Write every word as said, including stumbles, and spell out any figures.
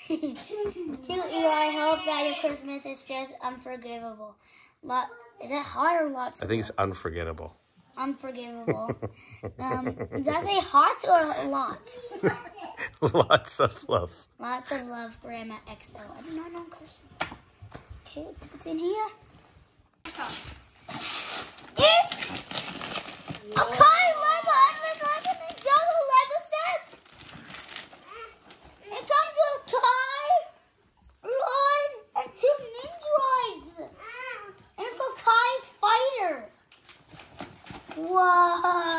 To Eli, hope that your Christmas is just unforgivable. Lot, is it hot or lots? I think it's unforgettable. Unforgivable. um, does that say hot or a lot? Lots of love. Lots of love, Grandma X O. I do not know cursive. Okay, let's put it in here. It! A Kai Lego Endless Legend Ninjago Lego set! It comes with Kai, Ron, and two Nindroids! And it's called Kai's Fighter! Wow!